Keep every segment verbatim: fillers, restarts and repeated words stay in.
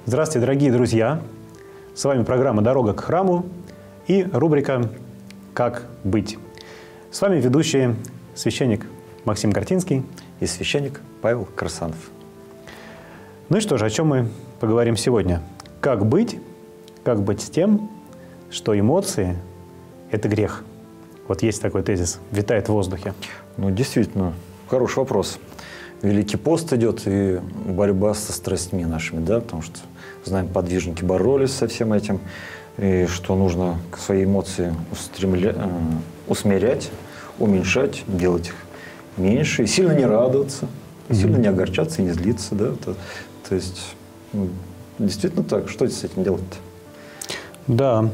Здравствуйте, дорогие друзья! С вами программа «Дорога к храму» и рубрика «Как быть?». С вами ведущий священник Максим Картинский и священник Павел Красанов. Ну и что же, о чем мы поговорим сегодня? Как быть? Как быть с тем, что эмоции – это грех? Вот есть такой тезис, витает в воздухе. Ну, действительно, хороший вопрос. Великий пост идет и борьба со страстьми нашими, да, потому что, знаем, подвижники боролись со всем этим, и что нужно свои эмоции устремля... усмирять, уменьшать, делать их меньше, и сильно не радоваться, и сильно не огорчаться и не злиться, да, то, то есть, ну, действительно так, что с этим делать-то? Да,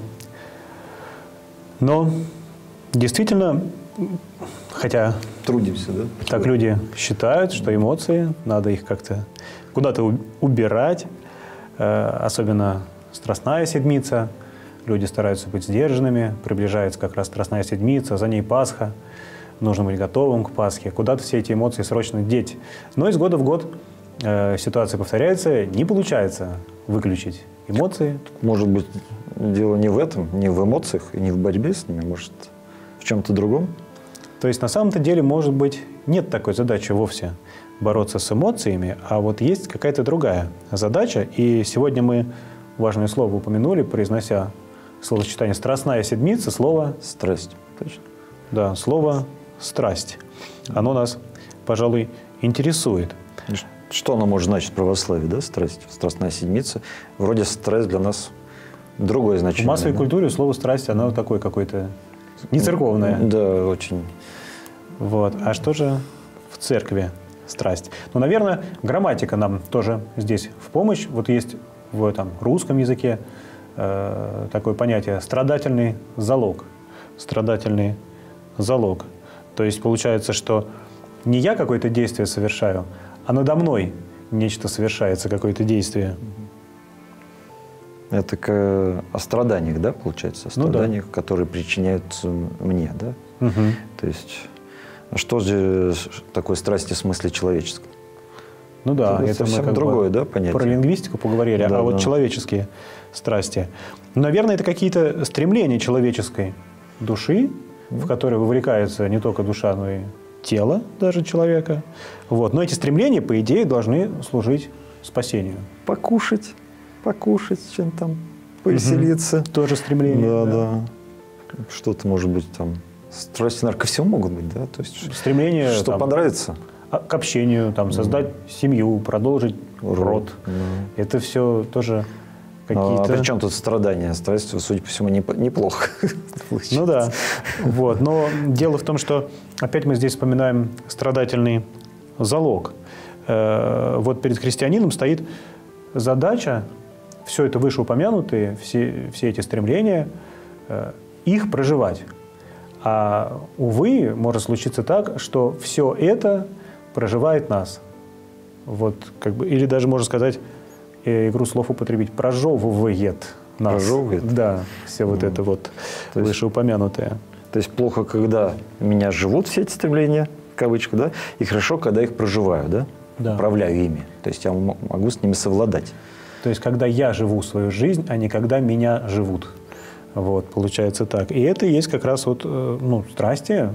но действительно, хотя трудимся, да? Так люди считают, что эмоции, надо их как-то куда-то убирать, особенно Страстная Седмица. Люди стараются быть сдержанными, приближается как раз Страстная Седмица, за ней Пасха. Нужно быть готовым к Пасхе, куда-то все эти эмоции срочно деть. Но из года в год э, ситуация повторяется, не получается выключить эмоции. Может быть, дело не в этом, не в эмоциях и не в борьбе с ними, может, в чем-то другом? То есть на самом-то деле, может быть, нет такой задачи вовсе бороться с эмоциями, а вот есть какая-то другая задача. И сегодня мы важное слово упомянули, произнося словосочетание «страстная седмица», слово «страсть». Точно. Да, слово «страсть». Оно нас, пожалуй, интересует. Что оно может значить в православии, да, страсть? Страстная седмица. Вроде страсть для нас другое значение. В массовой да? культуре слово «страсть», оно такое какое-то не церковное. Да, очень. Вот. А что же в церкви страсть? Ну, наверное, грамматика нам тоже здесь в помощь. Вот есть в там, русском языке э, такое понятие «страдательный залог». Страдательный залог. То есть получается, что не я какое-то действие совершаю, а надо мной нечто совершается, какое-то действие. Это к, о страданиях, да, получается? О страданиях, ну, да. которые причиняются мне, да? Угу. То есть, что же такое страсти в смысле человеческом? Ну да, это, это совсем мы как другое, бы да, понятие. Про лингвистику поговорили, да, а вот да. человеческие страсти. Наверное, это какие-то стремления человеческой души, mm. в которые вовлекается не только душа, но и тело даже человека. Вот. Но эти стремления, по идее, должны служить спасению. Покушать, покушать, чем там, повеселиться. Угу. Тоже стремление. Да, да. да. Что-то, может быть, там, страсти, наверное, ко всему могут быть, да? То есть, стремление, что там, понравится. К общению, там, создать mm. семью, продолжить род. род. Mm. Это все тоже какие-то... А при чем тут страдания? Страсть, судя по всему, неплохо. Ну да. Вот. Но дело в том, что опять мы здесь вспоминаем страдательный залог. Вот перед христианином стоит задача, все это вышеупомянутые, все, все эти стремления, их проживать. А, увы, может случиться так, что все это проживает нас. Вот, как бы, или даже, можно сказать, игру слов употребить, прожевывает нас. Прожевывает? Да, все mm. вот это вот то вышеупомянутое. Есть, то есть плохо, когда меня живут все эти стремления, в кавычках, да, и хорошо, когда их проживаю, да? Да. Управляю ими. То есть я могу с ними совладать. То есть когда я живу свою жизнь, а не когда меня живут. Вот, получается так. И это и есть как раз вот, ну, страсти,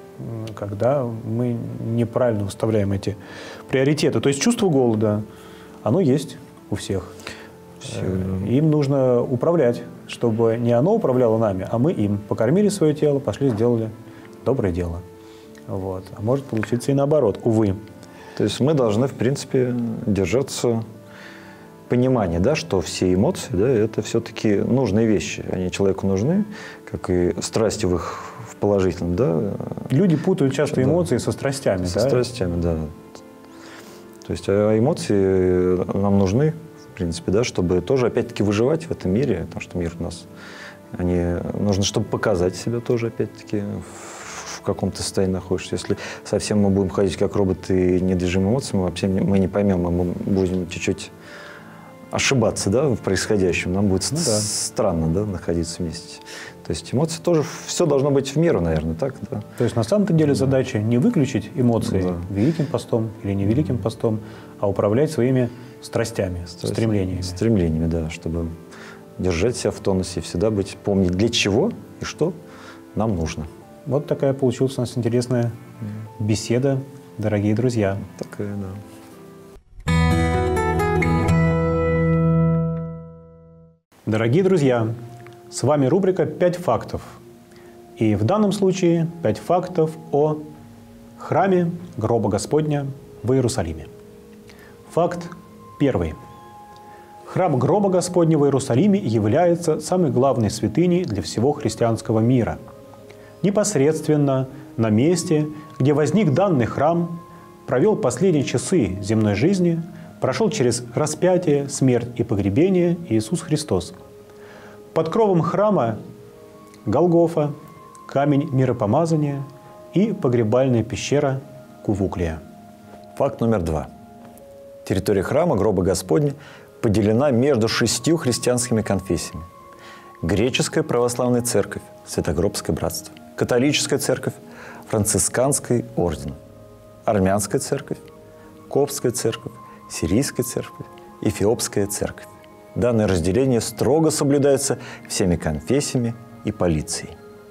когда мы неправильно выставляем эти приоритеты. То есть чувство голода, оно есть у всех. Все. Им нужно управлять, чтобы не оно управляло нами, а мы им. Покормили свое тело, пошли, сделали доброе дело. Вот. А может получиться и наоборот, увы. То есть мы должны, в принципе, держаться понимания, да, что все эмоции, да, это все-таки нужные вещи. Они человеку нужны, как и страсти в их в положительном, да. Люди путают часто да. эмоции со страстями, со да? страстями, да. То есть а эмоции нам нужны, в принципе, да, чтобы тоже, опять-таки, выживать в этом мире, потому что мир у нас, они, нужно, чтобы показать себя тоже, опять-таки, в, в каком-то состоянии находишься. Если совсем мы будем ходить как роботы и недвижимые эмоции, мы вообще мы не поймем, мы будем чуть-чуть ошибаться, да, в происходящем. Нам будет ну, да. странно, да, находиться вместе. То есть эмоции тоже, все должно быть в меру, наверное, так? Да? То есть на самом-то деле задача не выключить эмоции да. великим постом или невеликим постом, а управлять своими страстями, Страсть, стремлениями. Стремлениями, да, чтобы держать себя в тонусе, всегда быть, помнить, для чего и что нам нужно. Вот такая получилась у нас интересная беседа, дорогие друзья. Такая, да. Дорогие друзья, с вами рубрика «Пять фактов». И в данном случае пять фактов о храме гроба Господня в Иерусалиме. Факт первый. Храм гроба Господня в Иерусалиме является самой главной святыней для всего христианского мира. Непосредственно на месте, где возник данный храм, провел последние часы земной жизни, прошел через распятие, смерть и погребение Иисус Христос. Под кровом храма Голгофа, камень миропомазания и погребальная пещера Кувуклия. Факт номер два. Территория храма гроба Господня поделена между шестью христианскими конфессиями. Греческая православная церковь, Святогробское братство, католическая церковь, францисканский орден, армянская церковь, коптская церковь, сирийская церковь, эфиопская церковь. Данное разделение строго соблюдается всеми конфессиями и полицией.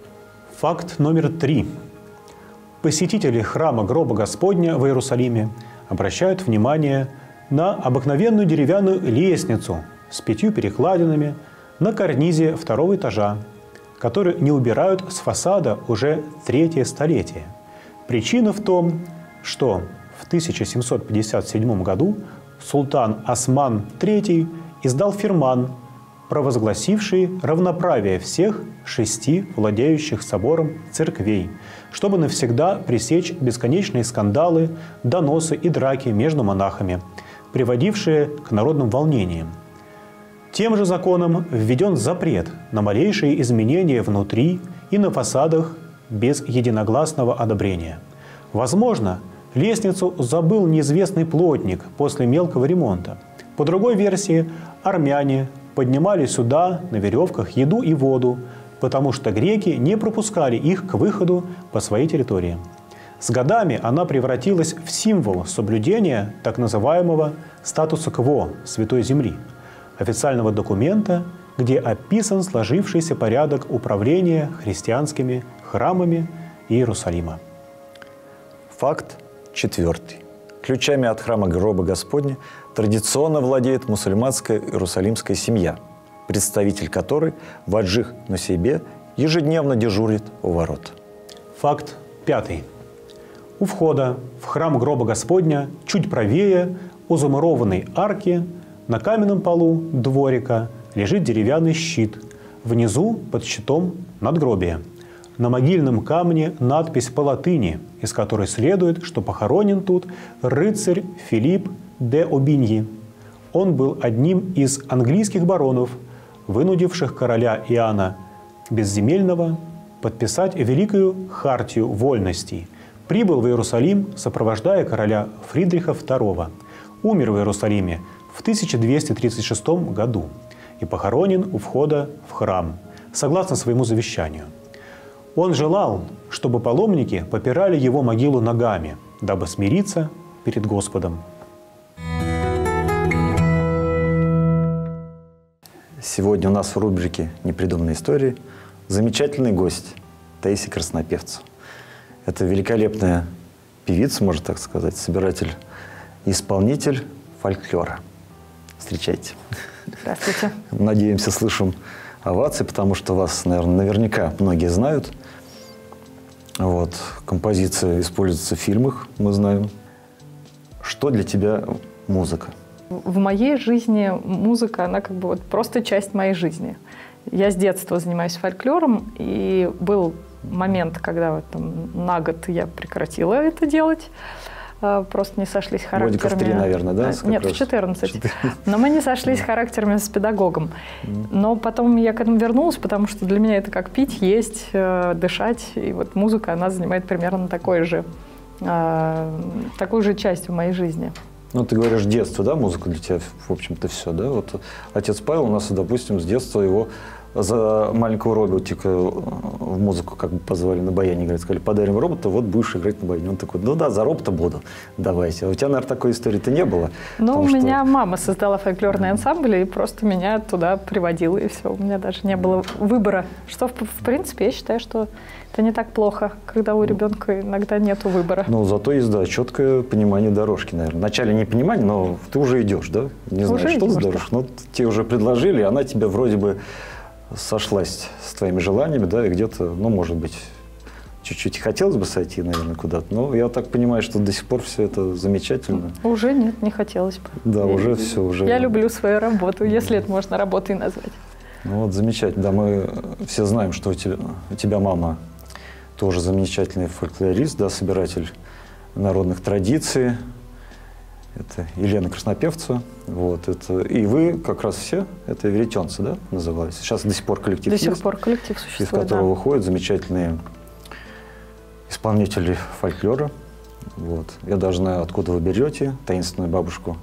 Факт номер три. Посетители храма гроба Господня в Иерусалиме обращают внимание на обыкновенную деревянную лестницу с пятью перекладинами на карнизе второго этажа, которую не убирают с фасада уже третье столетие. Причина в том, что в тысяча семьсот пятьдесят седьмом году султан Осман третий издал фирман, провозгласивший равноправие всех шести владеющих собором церквей, чтобы навсегда пресечь бесконечные скандалы, доносы и драки между монахами, приводившие к народным волнениям. Тем же законом введен запрет на малейшие изменения внутри и на фасадах без единогласного одобрения. Возможно, лестницу забыл неизвестный плотник после мелкого ремонта. По другой версии, армяне поднимали сюда на веревках еду и воду, потому что греки не пропускали их к выходу по своей территории. С годами она превратилась в символ соблюдения так называемого статуса кво Святой Земли, официального документа, где описан сложившийся порядок управления христианскими храмами Иерусалима. Факт четвертый. Ключами от храма гроба Господня традиционно владеет мусульманская иерусалимская семья, представитель которой Ваджих Нусейбе ежедневно дежурит у ворот. Факт пятый. У входа в храм гроба Господня чуть правее у замурованной арки на каменном полу дворика лежит деревянный щит. Внизу под щитом надгробие. На могильном камне надпись по латыни, из которой следует, что похоронен тут рыцарь Филипп де Обиньи. Он был одним из английских баронов, вынудивших короля Иоанна Безземельного подписать Великую хартию вольностей. Прибыл в Иерусалим, сопровождая короля Фридриха второго. Умер в Иерусалиме в тысяча двести тридцать шестом году и похоронен у входа в храм, согласно своему завещанию. Он желал, чтобы паломники попирали его могилу ногами, дабы смириться перед Господом. Сегодня у нас в рубрике «Непридуманные истории» замечательный гость Таисия Краснопевцева. Это великолепная певица, можно так сказать, собиратель и исполнитель фольклора. Встречайте. Здравствуйте. Надеемся, слышим овации, потому что вас, наверное, наверняка многие знают. Вот. Композиция используется в фильмах, мы знаем. Что для тебя музыка? В моей жизни музыка, она как бы вот просто часть моей жизни. Я с детства занимаюсь фольклором, и был момент, когда вот, там, на год я прекратила это делать. Просто не сошлись характерами. Годиков три, наверное, да? Нет, в четырнадцать. Но мы не сошлись характерами с педагогом. Но потом я к этому вернулась, потому что для меня это как пить, есть, дышать. И вот музыка, она занимает примерно такой же, такую же часть в моей жизни. Ну, ты говоришь, детство, да, музыка для тебя, в общем-то, все, да? Вот отец Павел у нас, допустим, с детства его за маленького роботика в музыку как бы позвали на баяне играть. Сказали, подарим робота, вот будешь играть на баяне. Он такой, ну да, за робота буду, давайте. А у тебя, наверное, такой истории-то не было? Ну, у что... меня мама создала фольклорный ансамбль и просто меня туда приводила, и все. У меня даже не было выбора. Что, в, в принципе, я считаю, что это не так плохо, когда у ребенка иногда нет выбора. Ну, зато есть, да, четкое понимание дорожки, наверное. Вначале не понимание, но ты уже идешь, да? Не Уже знаешь, что идешь, за дорожка. да. Ну, тебе уже предложили, она тебя вроде бы сошлась с твоими желаниями, да, и где-то, ну, может быть, чуть-чуть хотелось бы сойти, наверное, куда-то. Но я так понимаю, что до сих пор все это замечательно. Уже нет, не хотелось бы. Да, я, уже все, уже... Я люблю свою работу, если это можно работой назвать. Ну, вот замечательно. Да, мы все знаем, что у тебя, у тебя мама тоже замечательный фольклорист, да, собиратель народных традиций. Это Елена Краснопевцева. Вот, это, и вы как раз все, это ивритенцы, да, назывались? Сейчас до сих пор коллектив До есть. сих пор коллектив существует, Из которого да. выходят замечательные исполнители фольклора. Вот. Я даже знаю, откуда вы берете таинственную бабушку.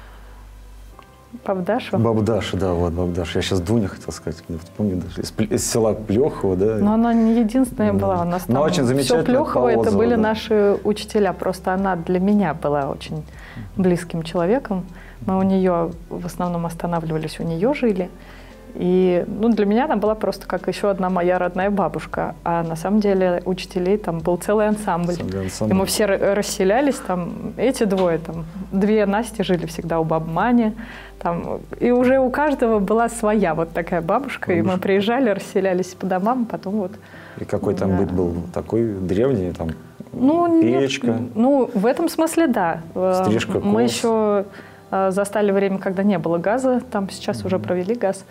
Бабдашу? Бабдаша, да, вот Бабдаша. Я сейчас Дуня хотел сказать, помню даже. Из, из села Плехово, да. Но она не единственная да. была. У нас там ну, очень замечательно. Все Плехово, это были да. наши учителя. Просто она для меня была очень близким человеком. Мы у нее в основном останавливались, у нее жили. И ну, для меня она была просто как еще одна моя родная бабушка. А на самом деле учителей там был целый ансамбль. Целый ансамбль. И мы все расселялись. Там, эти двое, там, две Насти жили всегда у бабы Мани. Там, и уже у каждого была своя вот такая бабушка. бабушка. И мы приезжали, расселялись по домам, потом вот... И какой там да. быт был такой древний, там ну, печка? Нет, ну, в этом смысле да. Стрижка Мы кос. еще застали время, когда не было газа. Там сейчас mm-hmm. уже провели газ.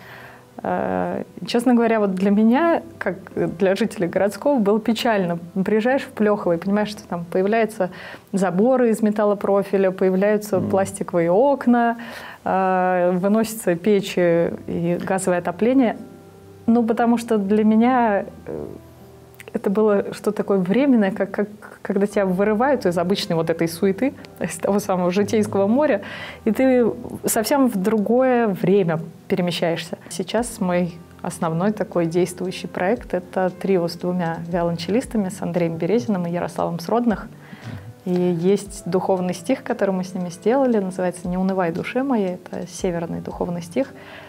Честно говоря, вот для меня, как для жителей городского, было печально. Приезжаешь в Плехово и понимаешь, что там появляются заборы из металлопрофиля, появляются mm. пластиковые окна, выносятся печи и газовое отопление. Ну, потому что для меня это было что-то такое временное, как, как, когда тебя вырывают из обычной вот этой суеты, из того самого житейского моря, и ты совсем в другое время перемещаешься. Сейчас мой основной такой действующий проект – это трио с двумя виолончелистами, с Андреем Березиным и Ярославом Сродных. И есть духовный стих, который мы с ними сделали, называется «Не унывай, душе моей». Это северный духовный стих,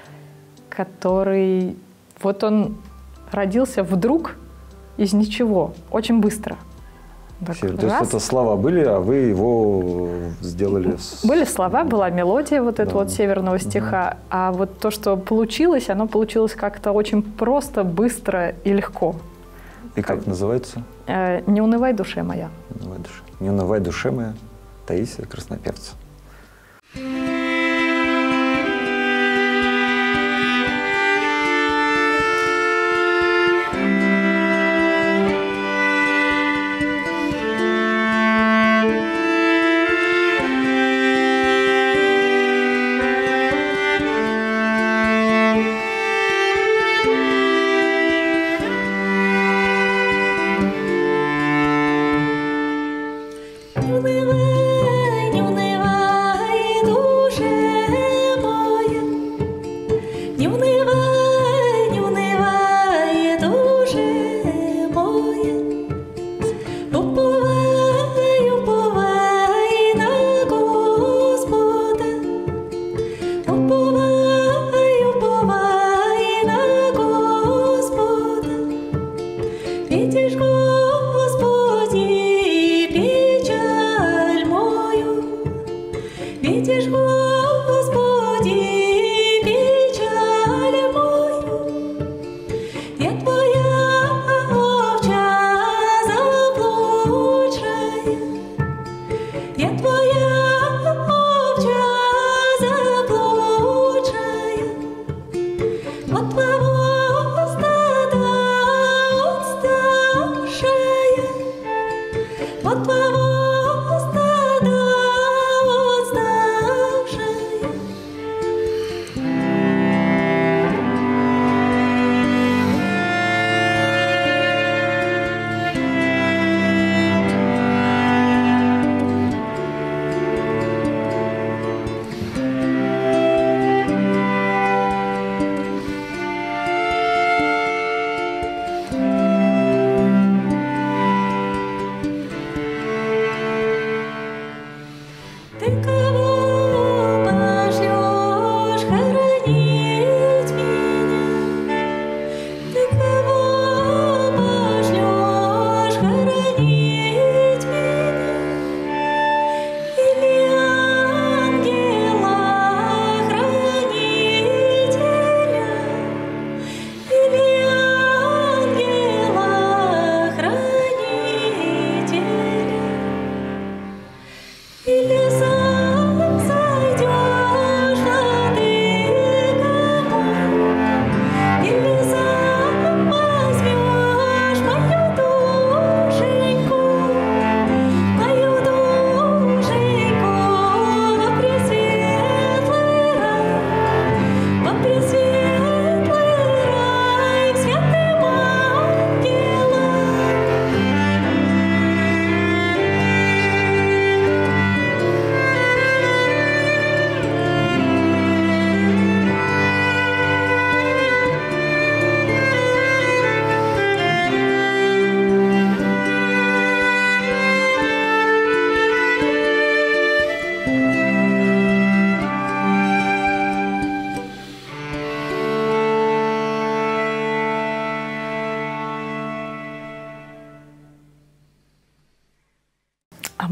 который… Вот он родился вдруг, из ничего, очень быстро. Так, То есть это слова были, а вы его сделали… С... Были слова, была мелодия вот этого да. вот северного стиха, угу. а вот то, что получилось, оно получилось как-то очень просто, быстро и легко. И как, как называется? Э, «Не унывай, душе моя». Не унывай, душе. «Не унывай, душе моя», Таисия Краснопевца. Не унывай, не унывай, душа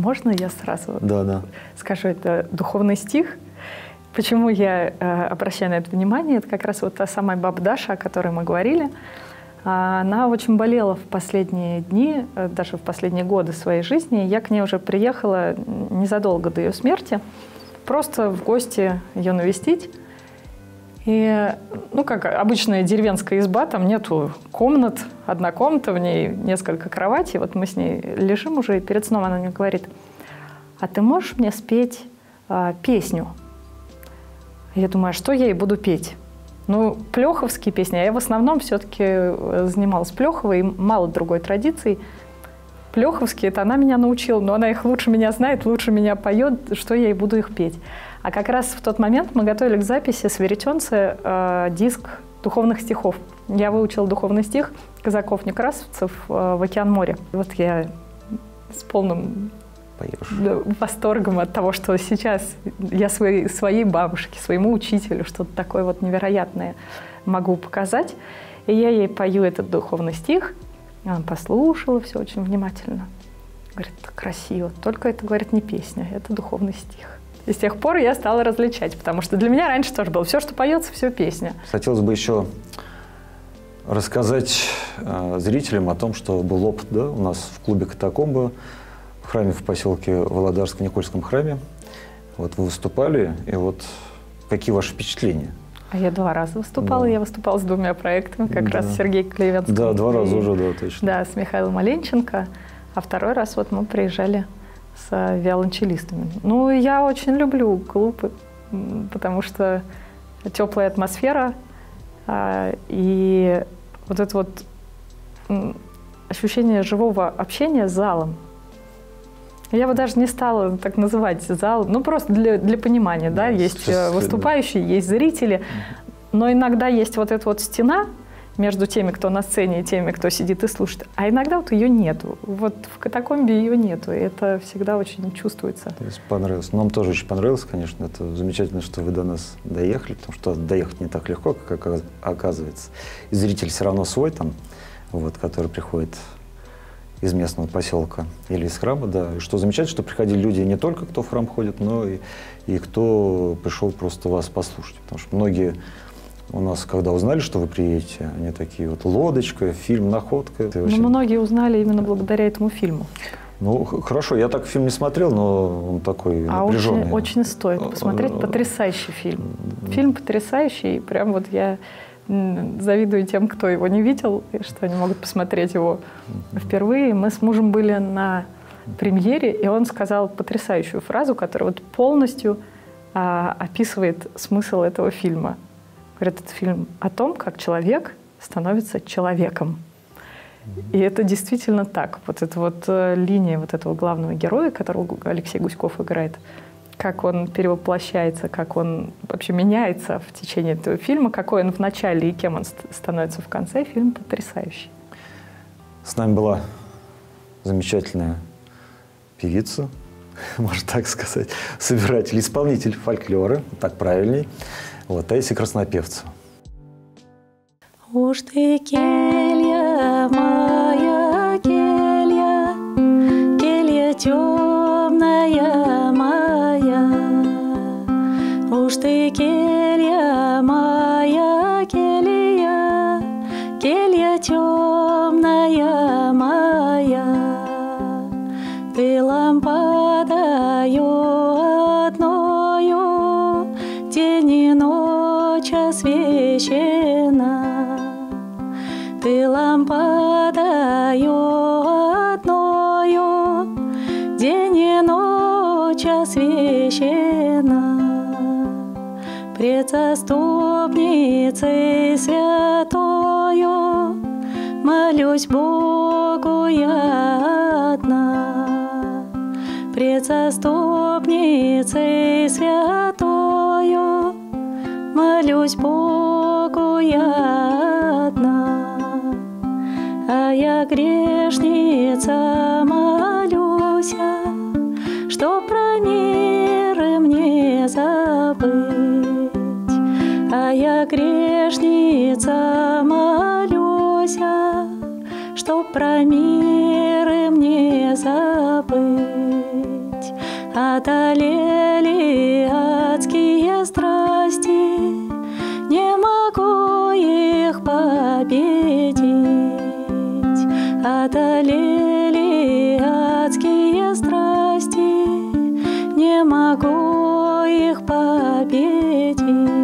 можно я сразу да, да. скажу, это духовный стих? Почему я э, обращаю на это внимание? Это как раз вот та самая баба Даша, о которой мы говорили. Она очень болела в последние дни, даже в последние годы своей жизни. Я к ней уже приехала незадолго до ее смерти, просто в гости ее навестить. И, ну, как обычная деревенская изба, там нету комнат, одна комната, в ней несколько кроватей. Вот мы с ней лежим уже, и перед сном она мне говорит: а ты можешь мне спеть а, песню? Я думаю, а что я ей буду петь? Ну, плеховские песни, а я в основном все-таки занималась Плеховой, и мало другой традиции. Плеховские, это она меня научила, но она их лучше меня знает, лучше меня поет, что я ей буду их петь. А как раз в тот момент мы готовили к записи с веретенцы э, диск духовных стихов. Я выучила духовный стих казаков-некрасовцев э, в «Океан море». Вот я с полным восторгом от того, что сейчас я своей, своей бабушке, своему учителю что-то такое вот невероятное могу показать. И я ей пою этот духовный стих. Она послушала все очень внимательно. Говорит, красиво. Только это, говорит, не песня, это духовный стих. И с тех пор я стала различать, потому что для меня раньше тоже было все, что поется, все песня. Хотелось бы еще рассказать э, зрителям о том, что был опыт, да, у нас в клубе «Катакомбы», в храме в поселке Володарском, Никольском храме. Вот вы выступали, и вот какие ваши впечатления? А я два раза выступала, да. Я выступала с двумя проектами, как да. раз с Сергеем Клевенским. Да, два и, раза уже, да, точно. Да, с Михаилом Оленченко, а второй раз вот мы приезжали с виолончелистами. Ну, я очень люблю клубы, потому что теплая атмосфера, и вот это вот ощущение живого общения с залом. Я бы даже не стала так называть зал, ну просто для, для понимания, да, да есть выступающие, есть зрители, но иногда есть вот эта вот стена между теми, кто на сцене, и теми, кто сидит и слушает, а иногда вот ее нету. Вот в «Катакомбе» ее нету, и это всегда очень чувствуется. То есть понравилось. Нам тоже очень понравилось, конечно. Это замечательно, что вы до нас доехали, потому что доехать не так легко, как оказывается. И зритель все равно свой там, вот, который приходит из местного поселка или из храма, да. И что замечательно, что приходили люди не только, кто в храм ходит, но и, и кто пришел просто вас послушать. Потому что многие у нас, когда узнали, что вы приедете, они такие вот: лодочка, фильм «Находка». Ну, очень... многие узнали именно благодаря этому фильму. Ну, хорошо, я так фильм не смотрел, но он такой а напряженный. А очень, очень стоит посмотреть, потрясающий фильм. Фильм потрясающий, прям вот я завидую тем, кто его не видел, и что они могут посмотреть его впервые. Мы с мужем были на премьере, и он сказал потрясающую фразу, которая вот полностью а, описывает смысл этого фильма. Говорит, это фильм о том, как человек становится человеком. И это действительно так. Вот эта вот линия вот этого главного героя, которого Алексей Гуськов играет, как он перевоплощается, как он вообще меняется в течение этого фильма, какой он в начале и кем он становится в конце, фильм потрясающий. С нами была замечательная певица, можно так сказать, собиратель, исполнитель фольклора, так правильней, вот, Таисия Краснопевцева. Уж ты, келья моя, келья, келья темная моя, уж ты, келья моя, келья, келья темная моя, ты лампадою одною день и ночь освещена. Ты лампадою одною день и ночь освещена. Пред заступницей святою молюсь Богу я одна. Пред заступницей святою молюсь Богу я одна. А я грешница молюся, что про миры мне забыть. А я грешница молюся, что про миры мне забыть. одолели адские страсти, не могу их победить. Одолели адские страсти, не могу их победить.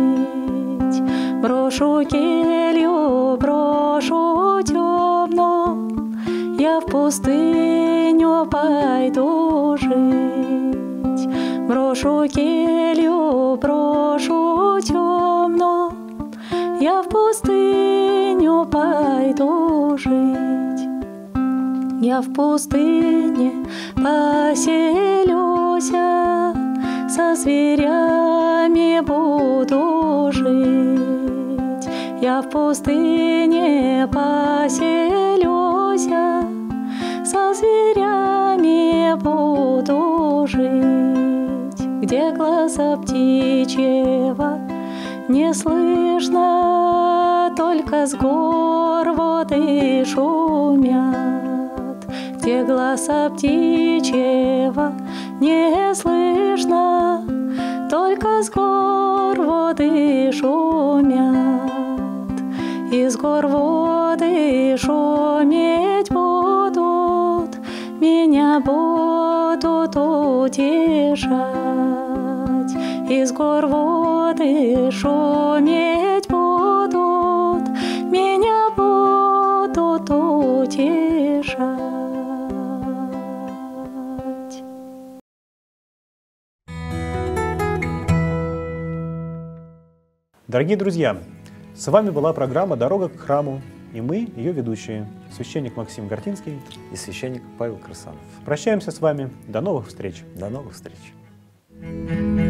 Брошу келью, брошу темную, я в пустыню пойду жить. Брошу келью, брошу темную, я в пустыню пойду жить. Я в пустыне поселюсь, со зверями буду жить. Я в пустыне поселюсь, со зверями буду жить. Где глаза птичьего не слышно, только с гор воды шумят. Где глаза птичьего не слышно, только с гор воды шумят. Из гор воды шуметь будут, меня будут утешать. Из гор воды шуметь будут, меня будут утешать. Дорогие друзья, с вами была программа «Дорога к храму», и мы, ее ведущие, священник Максим Гортинский и священник Павел Красанов. Прощаемся с вами. До новых встреч. До новых встреч.